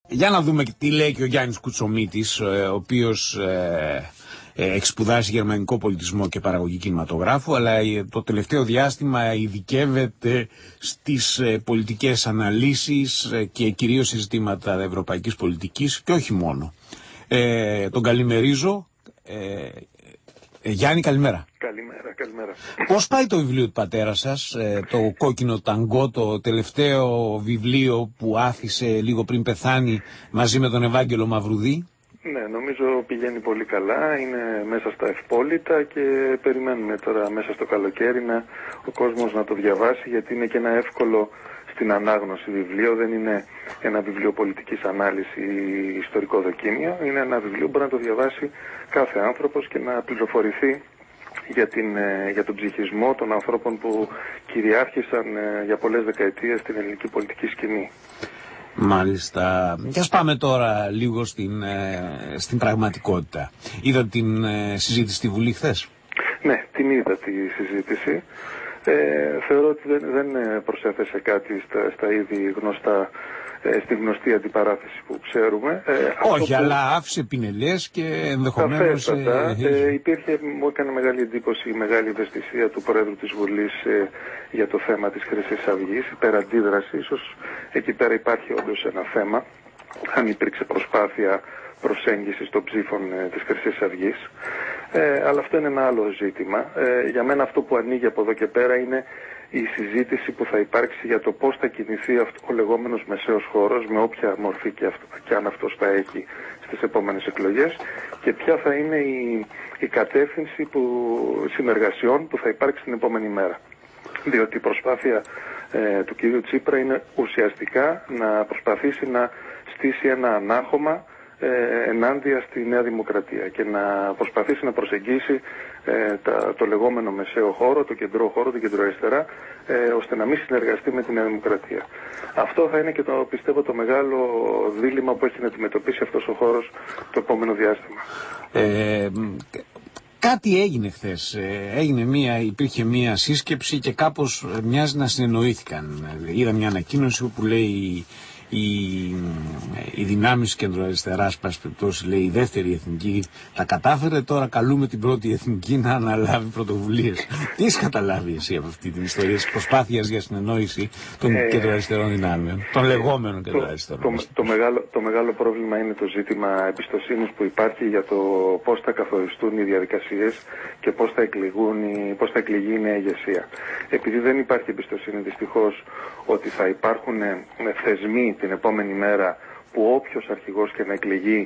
Για να δούμε τι λέει και ο Γιάννης Κουτσομίτης, ο οποίος έχει σπουδάσει γερμανικό πολιτισμό και παραγωγή κινηματογράφου, αλλά το τελευταίο διάστημα ειδικεύεται στις πολιτικές αναλύσεις και κυρίως σε ζητήματα ευρωπαϊκής πολιτικής και όχι μόνο. Τον καλημερίζω. Γιάννη, καλημέρα. Καλημέρα. Πώς πάει το βιβλίο του πατέρα σας, το Κόκκινο Ταγκό, το τελευταίο βιβλίο που άφησε λίγο πριν πεθάνει μαζί με τον Ευάγγελο Μαυρουδή? Ναι, νομίζω πηγαίνει πολύ καλά, είναι μέσα στα ευπόλυτα και περιμένουμε τώρα μέσα στο καλοκαίρι ο κόσμος να το διαβάσει, γιατί είναι και ένα εύκολο στην ανάγνωση βιβλίο, δεν είναι ένα βιβλίο πολιτικής ανάλυσης ή ιστορικό δοκίμιο, είναι ένα βιβλίο που μπορεί να το διαβάσει κάθε άνθρωπος και να πληροφορηθεί για τον ψυχισμό των ανθρώπων που κυριάρχησαν για πολλές δεκαετίες στην ελληνική πολιτική σκηνή. Μάλιστα. Και ας πάμε τώρα λίγο στην πραγματικότητα. Είδα την συζήτηση στη Βουλή χθες? Ναι, την είδα τη συζήτηση. Θεωρώ ότι δεν προσέθεσε κάτι στα ήδη γνωστά, στη γνωστή αντιπαράθεση που ξέρουμε. Όχι, αλλά άφησε πινελιές και ενδεχομένως... Μου έκανε μεγάλη εντύπωση η μεγάλη ευαισθησία του Πρόεδρου της Βουλής για το θέμα της Χρυσής Αυγής, υπεραντίδραση. Ίσως εκεί πέρα υπάρχει όντως ένα θέμα, αν υπήρξε προσπάθεια προσέγγισης των ψήφων της Χρυσής Αυγής. Αλλά αυτό είναι ένα άλλο ζήτημα. Για μένα αυτό που ανοίγει από εδώ και πέρα είναι η συζήτηση που θα υπάρξει για το πώς θα κινηθεί ο λεγόμενος μεσαίος χώρος, με όποια μορφή και αν αυτός θα έχει στις επόμενες εκλογές, και ποια θα είναι η κατεύθυνση συνεργασιών που θα υπάρξει την επόμενη μέρα. Διότι η προσπάθεια του κ. Τσίπρα είναι ουσιαστικά να προσπαθήσει να στήσει ένα ανάχωμα ενάντια στη Νέα Δημοκρατία και να προσπαθήσει να προσεγγίσει το λεγόμενο μεσαίο χώρο, το κεντρό χώρο, την κεντροαριστερά, ώστε να μην συνεργαστεί με τη Νέα Δημοκρατία. Αυτό θα είναι και πιστεύω το μεγάλο δίλημμα που έχει να αντιμετωπίσει αυτός ο χώρος το επόμενο διάστημα. Κάτι έγινε χθες. Υπήρχε μία σύσκεψη και κάπως μοιάζει να συνεννοήθηκαν. Είδα μια ανακοίνωση όπου λέει οι δυνάμεις κεντροαριστεράς, πάση λέει, η δεύτερη εθνική τα κατάφερε, τώρα καλούμε την πρώτη εθνική να αναλάβει πρωτοβουλίες. Τι έχεις καταλάβει εσύ από αυτή την ιστορία της προσπάθειας για συνεννόηση των κεντροαριστερών δυνάμεων, των λεγόμενων κεντροαριστερών? Το μεγάλο πρόβλημα είναι το ζήτημα εμπιστοσύνης που υπάρχει για το πώς θα καθοριστούν οι διαδικασίες και πώς θα εκλεγεί η νέα ηγεσία. Επειδή δεν υπάρχει εμπιστοσύνη, δυστυχώς, ότι θα υπάρχουν θεσμοί την επόμενη μέρα που όποιος αρχηγός και να εκλεγεί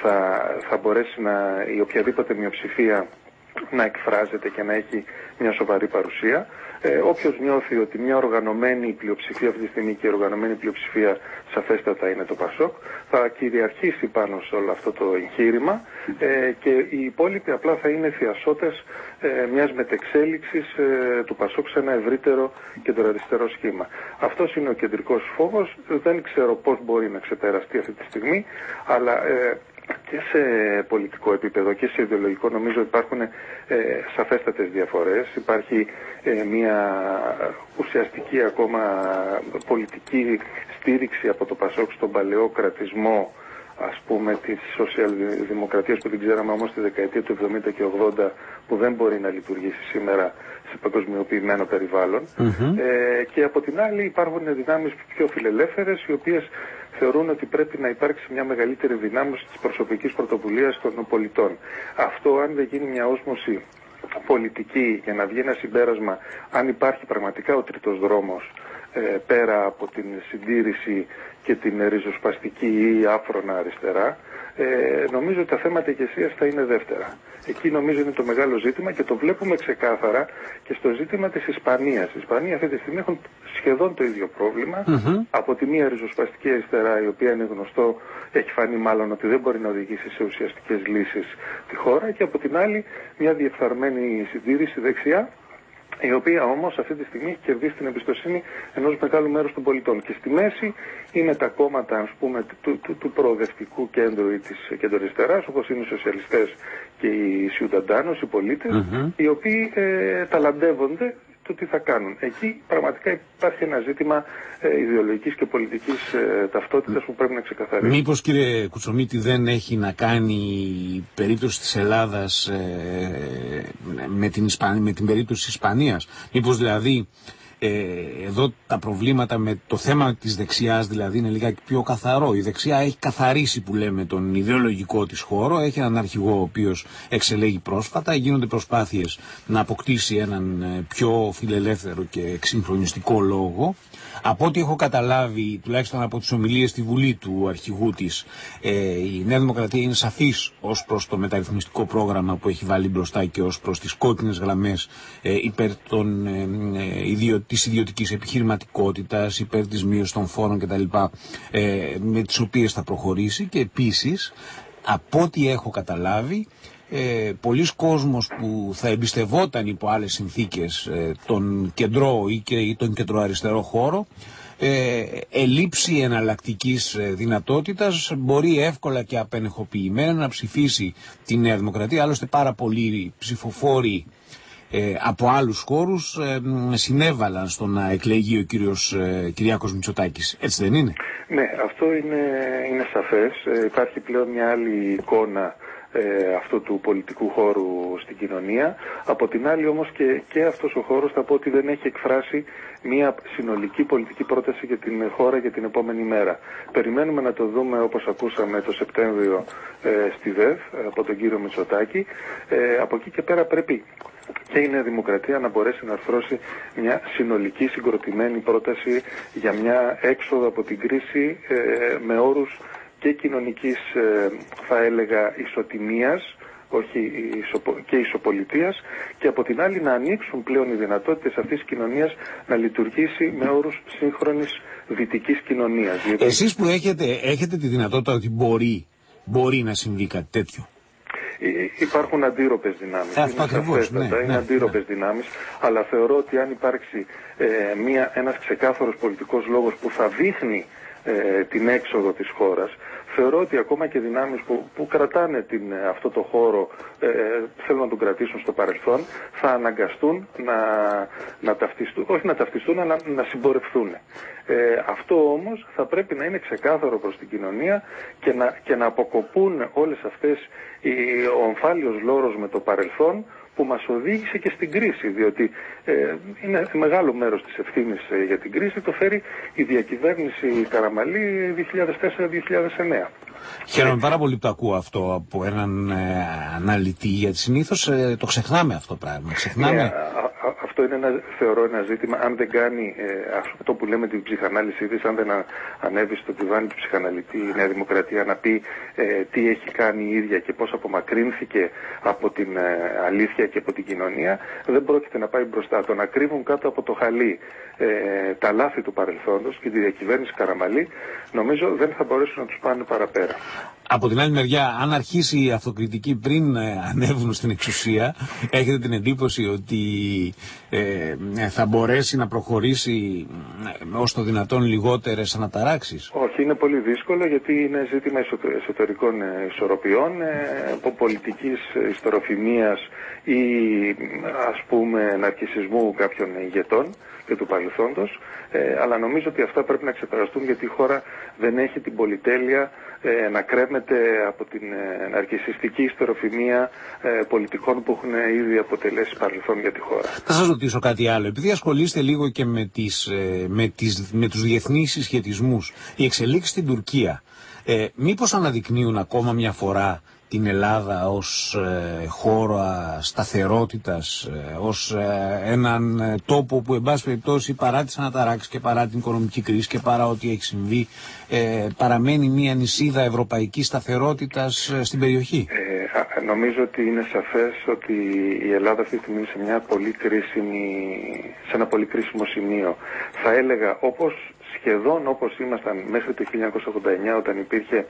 θα μπορέσει η οποιαδήποτε μειοψηφία να εκφράζεται και να έχει μια σοβαρή παρουσία. Όποιος νιώθει ότι μια οργανωμένη πλειοψηφία αυτή τη στιγμή, και η οργανωμένη πλειοψηφία σαφέστατα είναι το ΠΑΣΟΚ, θα κυριαρχήσει πάνω σε όλο αυτό το εγχείρημα και οι υπόλοιποι απλά θα είναι θειασότες μιας μετεξέλιξης του ΠΑΣΟΚ σε ένα ευρύτερο κεντροαριστερό σχήμα. Αυτός είναι ο κεντρικός φόβος. Δεν ξέρω πώς μπορεί να ξεπεραστεί αυτή τη στιγμή, αλλά και σε πολιτικό επίπεδο και σε ιδεολογικό νομίζω υπάρχουν σαφέστατες διαφορές. Υπάρχει μια ουσιαστική ακόμα πολιτική στήριξη από το ΠΑΣΟΚ στον παλαιό κρατισμό, ας πούμε, της σοσιαλδημοκρατίας που την ξέραμε όμως στη δεκαετία του 70 και 80, που δεν μπορεί να λειτουργήσει σήμερα σε παγκοσμιοποιημένο περιβάλλον. Και από την άλλη υπάρχουν δυνάμεις πιο φιλελεύθερες, οι οποίες θεωρούν ότι πρέπει να υπάρξει μια μεγαλύτερη δυνάμωση της προσωπικής πρωτοβουλίας των πολιτών. Αυτό, αν δεν γίνει μια όσμωση πολιτική για να βγει ένα συμπέρασμα, αν υπάρχει πραγματικά ο τρίτος δρόμος, πέρα από την συντήρηση και την ριζοσπαστική ή άφρονα αριστερά, νομίζω ότι τα θέματα ηγεσίας θα είναι δεύτερα. Εκεί νομίζω είναι το μεγάλο ζήτημα και το βλέπουμε ξεκάθαρα και στο ζήτημα της Ισπανίας. Οι Ισπανοί αυτή τη στιγμή έχουν σχεδόν το ίδιο πρόβλημα. Από τη μία ριζοσπαστική αριστερά, η οποία είναι γνωστό, έχει φανεί μάλλον ότι δεν μπορεί να οδηγήσει σε ουσιαστικές λύσεις τη χώρα, και από την άλλη μια διεφθαρμένη συντήρηση δεξιά, η οποία όμως αυτή τη στιγμή έχει κερδίσει την εμπιστοσύνη ενός μεγάλου μέρους των πολιτών. Και στη μέση είναι τα κόμματα, ας πούμε, του προοδευτικού κέντρου ή της κεντροαριστεράς, όπως είναι οι σοσιαλιστές και οι Σιουνταντάνος, οι πολίτες, οι οποίοι ταλαντεύονται το τι θα κάνουν. Εκεί πραγματικά υπάρχει ένα ζήτημα ιδεολογικής και πολιτικής ταυτότητας που πρέπει να ξεκαθαρίσει. Μήπως, κύριε Κουτσομίτη, δεν έχει να κάνει η περίπτωση της Ελλάδας με την περίπτωση της Ισπανίας? Μήπως δηλαδή εδώ τα προβλήματα με το θέμα της δεξιάς δηλαδή είναι λίγα πιο καθαρό? Η δεξιά έχει καθαρίσει, που λέμε, τον ιδεολογικό της χώρο, έχει έναν αρχηγό ο οποίος εξελέγει πρόσφατα, γίνονται προσπάθειες να αποκτήσει έναν πιο φιλελεύθερο και εξυγχρονιστικό λόγο. Από ό,τι έχω καταλάβει, τουλάχιστον από τις ομιλίες στη Βουλή του αρχηγού της, η Νέα Δημοκρατία είναι σαφής ως προς το μεταρρυθμιστικό πρόγραμμα που έχει βάλει μπροστά και ως προς τις κόκκινες γραμμές υπέρ της ιδιωτικής επιχειρηματικότητας, υπέρ της μείωσης των φόρων κτλ. Με τις οποίες θα προχωρήσει. Και επίσης, από ό,τι έχω καταλάβει, πολλοί κόσμος που θα εμπιστευόταν υπό άλλες συνθήκες τον κεντρό ή τον κεντροαριστερό χώρο, ελήψη εναλλακτικής δυνατότητας, μπορεί εύκολα και απενεχοποιημένα να ψηφίσει τη Νέα Δημοκρατία. Άλλωστε πάρα πολλοί ψηφοφόροι από άλλους χώρους συνέβαλαν στο να εκλεγεί ο κύριος Κυριάκος Μητσοτάκης. Έτσι δεν είναι? Ναι, αυτό είναι σαφές. Υπάρχει πλέον μια άλλη εικόνα αυτού του πολιτικού χώρου στην κοινωνία. Από την άλλη όμως και αυτός ο χώρος θα πω ότι δεν έχει εκφράσει μια συνολική πολιτική πρόταση για την χώρα για την επόμενη μέρα. Περιμένουμε να το δούμε, όπως ακούσαμε, το Σεπτέμβριο στη ΔΕΔ από τον κύριο Μητσοτάκη. Από εκεί και πέρα πρέπει και η Νέα Δημοκρατία να μπορέσει να αρθρώσει μια συνολική συγκροτημένη πρόταση για μια έξοδο από την κρίση με όρους και κοινωνικής, θα έλεγα, ισοτιμίας, όχι και ισοπολιτείας, και από την άλλη να ανοίξουν πλέον οι δυνατότητες αυτής της κοινωνίας να λειτουργήσει με όρους σύγχρονης δυτικής κοινωνίας. Εσείς που έχετε τη δυνατότητα ότι μπορεί να συμβεί κάτι τέτοιο? Υπάρχουν αντίρροπες δυνάμεις. Είναι αντίρροπες δυνάμεις, αλλά θεωρώ ότι αν υπάρξει ένας ξεκάθαρος πολιτικός λόγος που θα δείχνει την έξοδο της χώρας, θεωρώ ότι ακόμα και δυνάμεις που κρατάνε αυτό το χώρο, θέλουν να τον κρατήσουν στο παρελθόν, θα αναγκαστούν να ταυτιστούν, όχι να ταυτιστούν, αλλά να συμπορευθούν. Αυτό όμως θα πρέπει να είναι ξεκάθαρο προς την κοινωνία και να αποκοπούν όλες αυτές ο ομφάλιος λόρος με το παρελθόν που μας οδήγησε και στην κρίση, διότι είναι μεγάλο μέρος της ευθύνης για την κρίση το φέρει η διακυβέρνηση Καραμαλή 2004-2009. Χαίρομαι πάρα πολύ που το ακούω αυτό από έναν αναλυτή, γιατί συνήθως το ξεχνάμε αυτό το πράγμα. Αυτό είναι θεωρώ ένα ζήτημα. Αν δεν κάνει αυτό που λέμε την ψυχανάλυση της, αν δεν ανέβει στο τιβάνι του ψυχαναλυτή η Νέα Δημοκρατία να πει τι έχει κάνει η ίδια και πώς απομακρύνθηκε από την αλήθεια και από την κοινωνία, δεν πρόκειται να πάει μπροστά. Το να κρύβουν κάτω από το χαλί τα λάθη του παρελθόντος και τη διακυβέρνηση Καραμαλή, νομίζω δεν θα μπορέσουν να τους πάνε παραπέρα. Από την άλλη μεριά, αν αρχίσει η αυτοκριτική πριν ανέβουν στην εξουσία, έχετε την εντύπωση ότι θα μπορέσει να προχωρήσει ως το δυνατόν λιγότερες αναταράξεις? Όχι, είναι πολύ δύσκολο, γιατί είναι ζήτημα εσωτερικών ισορροπιών, πολιτικής ιστεροφημίας ή ας πούμε ναρκισσισμού κάποιων ηγετών και του παρελθόντος, αλλά νομίζω ότι αυτά πρέπει να ξεπεραστούν, γιατί η χώρα δεν έχει την πολυτέλεια να κρέμεται από την ναρκισσιστική ιστεροφημία πολιτικών που έχουν ήδη αποτελέσει παρελθόν για τη χώρα. Θα σας ρωτήσω κάτι άλλο. Επειδή ασχολείστε λίγο και με τους διεθνείς συσχετισμούς, οι εξελίξεις στην Τουρκία μήπως αναδεικνύουν ακόμα μια φορά την Ελλάδα ως χώρο σταθερότητας, ως έναν τόπο που εν πάση περιπτώσει παρά τις αναταράξεις και παρά την οικονομική κρίση και παρά ό,τι έχει συμβεί παραμένει μια νησίδα ευρωπαϊκής σταθερότητας στην περιοχή? Νομίζω ότι είναι σαφές ότι η Ελλάδα αυτή τη στιγμή είναι σε ένα πολύ κρίσιμο σημείο. Θα έλεγα σχεδόν όπως ήμασταν μέχρι το 1989, όταν υπήρχε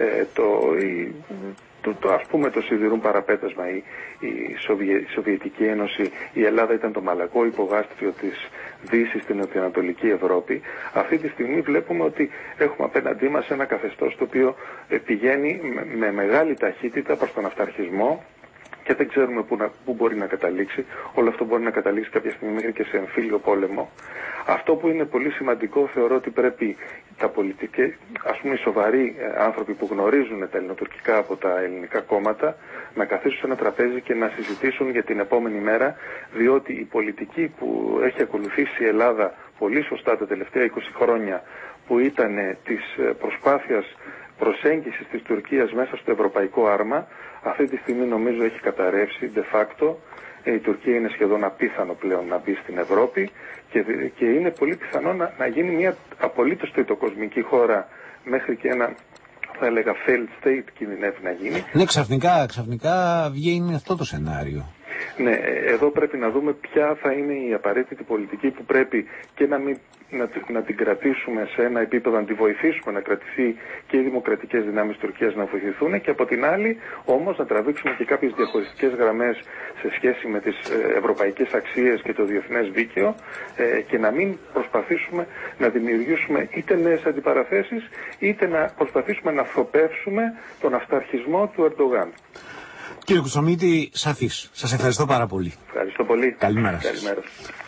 το σιδηρούν παραπέτασμα, η Σοβιετική Ένωση, η Ελλάδα ήταν το μαλακό υπογάστριο της Δύσης στην νοτιοανατολική Ευρώπη. Αυτή τη στιγμή βλέπουμε ότι έχουμε απέναντί μας ένα καθεστώς το οποίο πηγαίνει με μεγάλη ταχύτητα προς τον αυταρχισμό και δεν ξέρουμε πού μπορεί να καταλήξει. Όλο αυτό μπορεί να καταλήξει κάποια στιγμή μέχρι και σε εμφύλιο πόλεμο. Αυτό που είναι πολύ σημαντικό, θεωρώ ότι πρέπει τα πολιτικά, ας πούμε οι σοβαροί άνθρωποι που γνωρίζουν τα ελληνοτουρκικά από τα ελληνικά κόμματα, να καθίσουν σε ένα τραπέζι και να συζητήσουν για την επόμενη μέρα, διότι η πολιτική που έχει ακολουθήσει η Ελλάδα πολύ σωστά τα τελευταία 20 χρόνια, που ήταν της προσπάθειας προσέγγισης της Τουρκίας μέσα στο ευρωπαϊκό άρμα, αυτή τη στιγμή νομίζω έχει καταρρεύσει de facto. Η Τουρκία είναι σχεδόν απίθανο πλέον να μπει στην Ευρώπη και είναι πολύ πιθανό να γίνει μια απολύτως τριτοκοσμική χώρα, μέχρι και ένα, θα έλεγα, failed state κινδυνεύει να γίνει. Ναι, ξαφνικά βγαίνει αυτό το σενάριο. Ναι, εδώ πρέπει να δούμε ποια θα είναι η απαραίτητη πολιτική που πρέπει και να την κρατήσουμε σε ένα επίπεδο, να τη βοηθήσουμε να κρατηθεί και οι δημοκρατικές δυνάμεις της Τουρκίας να βοηθηθούν, και από την άλλη όμως να τραβήξουμε και κάποιες διαχωριστικές γραμμές σε σχέση με τις ευρωπαϊκές αξίες και το διεθνές δίκαιο, και να μην προσπαθήσουμε να δημιουργήσουμε είτε νέες αντιπαραθέσεις, είτε να προσπαθήσουμε να θοπεύσουμε τον αυταρχισμό του Ερντογάν. Κύριε Κουτσομίτη, σαφής. Σας ευχαριστώ πάρα πολύ. Ευχαριστώ πολύ. Καλημέρα. Καλημέρα.